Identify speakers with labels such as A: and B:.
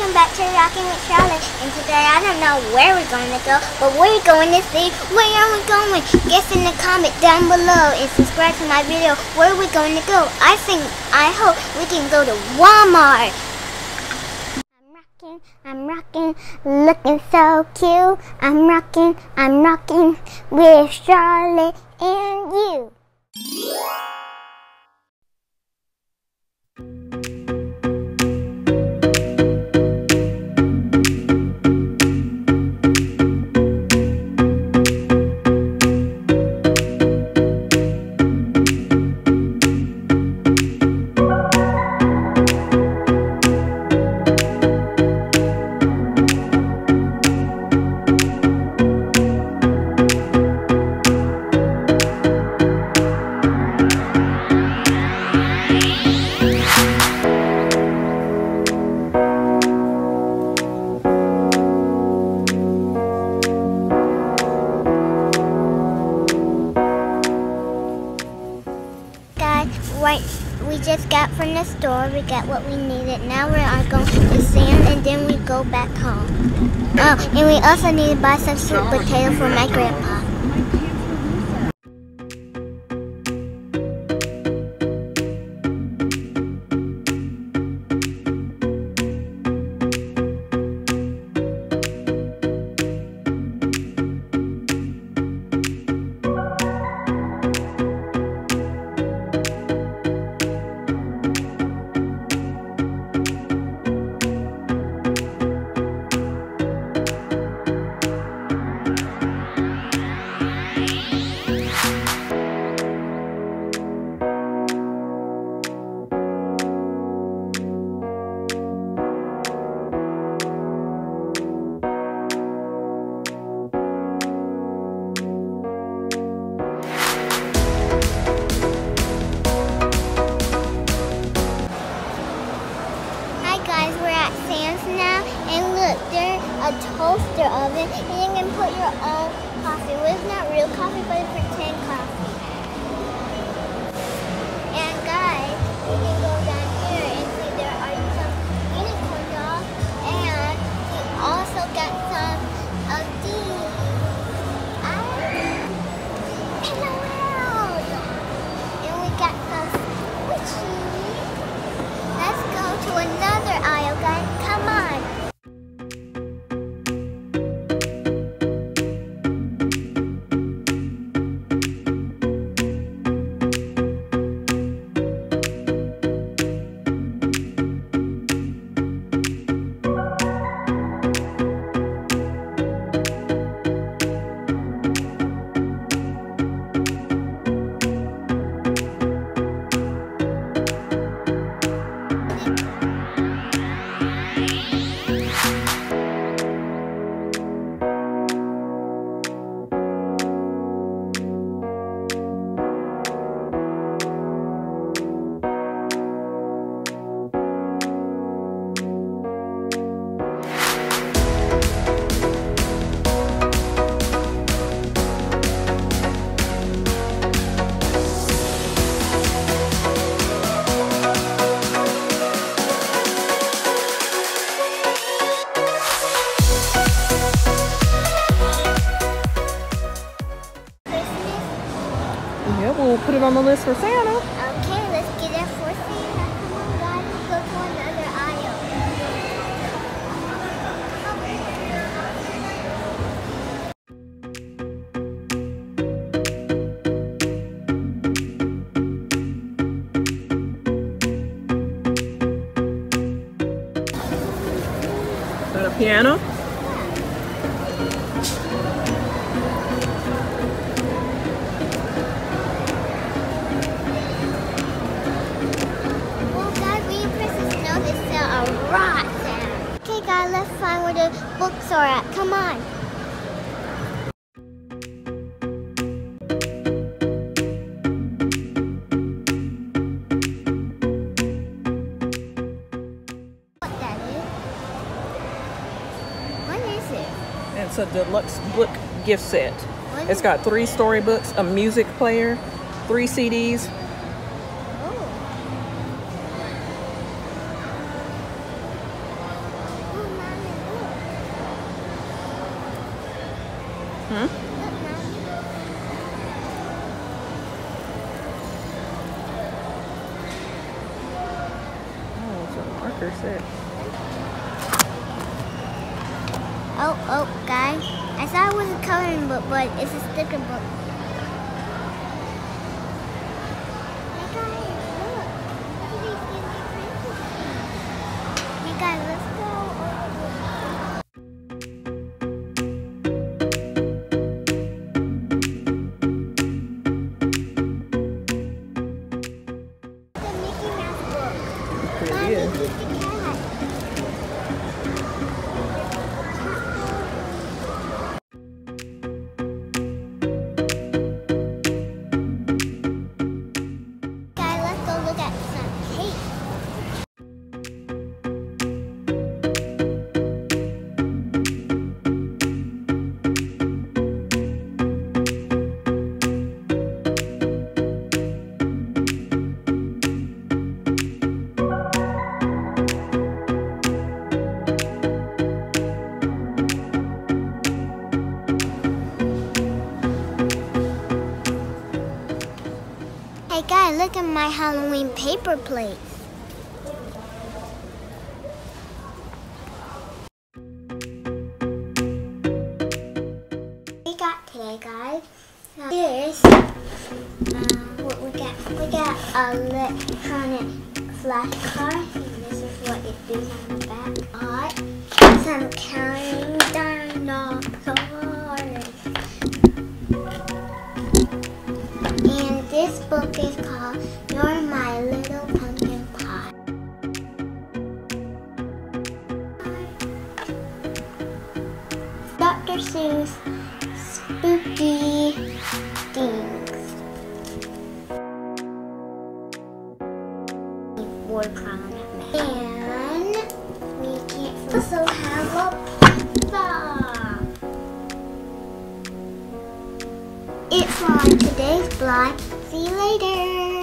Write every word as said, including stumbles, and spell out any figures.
A: welcome back to Rockin with Charlotte. And today I don't know where we're going to go, but we're going to see where are we going. Guess in the comment down below and subscribe to my video. Where are we going to go? I think, I hope we can go to Walmart. I'm rocking, I'm rocking, looking so cute. I'm rocking, I'm rocking with Charlotte and you. Right, we just got from the store, we got what we needed. Now we are going to Sam's and then we go back home. Oh, and we also need to buy some sweet potato for my grandpa. A toaster oven, and you can put your own coffee. Well, it's not real coffee, but it's pretend coffee. And guys, you can go down here and see there are some unicorn dolls, and we also got some of these. Ah, in the world. And we got some squishies. Let's go to another aisle, guys. Come on.
B: Yeah, we'll put it on the list for Santa.
A: Okay, let's get it for Santa. Come on, guys, let's go to another aisle.
B: Is that a piano?
A: Okay guys, let's find where the books are at. Come on. What that is? What is it?
B: It's a deluxe book gift set. It's got three storybooks, a music player, three C Ds.
A: Oh.
B: Hmm? Oh, it's a marker set.
A: Oh, oh, guys. I thought it was a coloring book, but it's a sticker book. Hey guys, look. Look at these Disney princesses. Hey guys, let's go. The Mickey Mouse book.
B: Pretty
A: Mom,
B: good.
A: this is the cat. Guys, let's go look at some cake. Hey guys, look at my Halloween paper plates. We got today, guys. Now this, uh, what we got? We got a electronic flashcard. And this is what it does on the back. Got some counting dinosaurs. And this book is called You're My Little Pumpkin Pie. Doctor Seuss Spooky Things. Word problem. And we can also have a pizza. It's on today's vlog. See you later.